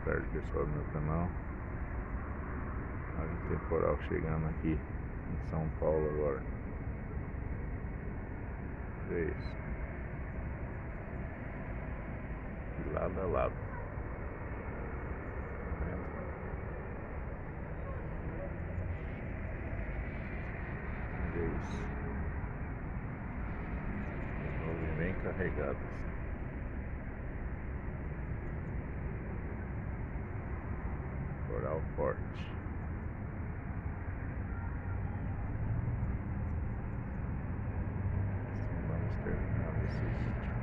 tarde, pessoal do meu canal. Olha o temporal chegando aqui em São Paulo agora. Olha isso. De lado a lado. Tá vendo? Olha isso. As nuvens bem carregadas. Temporal forte. Vamos terminar esse vídeo.